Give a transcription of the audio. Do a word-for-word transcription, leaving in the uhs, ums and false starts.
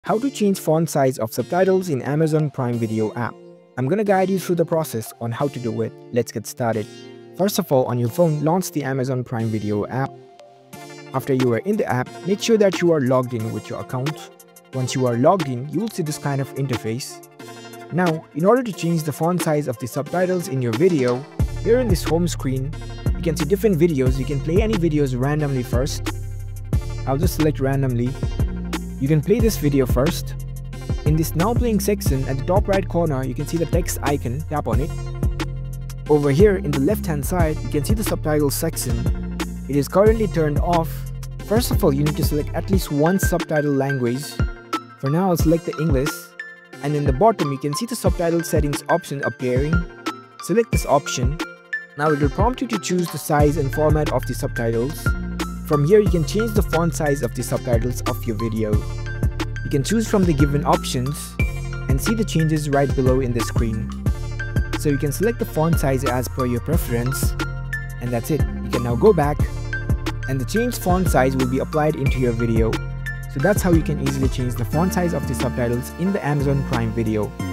How to change font size of subtitles in Amazon Prime Video app. I'm gonna guide you through the process on how to do it. Let's get started. First of all, on your phone, launch the Amazon Prime Video app. After you are in the app, make sure that you are logged in with your account. Once you are logged in, you will see this kind of interface. Now, in order to change the font size of the subtitles in your video, here in this home screen, you can see different videos. You can play any videos randomly first. I'll just select randomly. You can play this video first. In this now playing section, at the top right corner, you can see the text icon. Tap on it. Over here in the left hand side, you can see the subtitles section. It is currently turned off. First of all, you need to select at least one subtitle language. For now, I'll select the English. And in the bottom, you can see the subtitle settings option appearing. Select this option. Now it will prompt you to choose the size and format of the subtitles. From here, you can change the font size of the subtitles of your video. You can choose from the given options and see the changes right below in the screen. So you can select the font size as per your preference, and that's it. You can now go back and the changed font size will be applied into your video. So that's how you can easily change the font size of the subtitles in the Amazon Prime Video.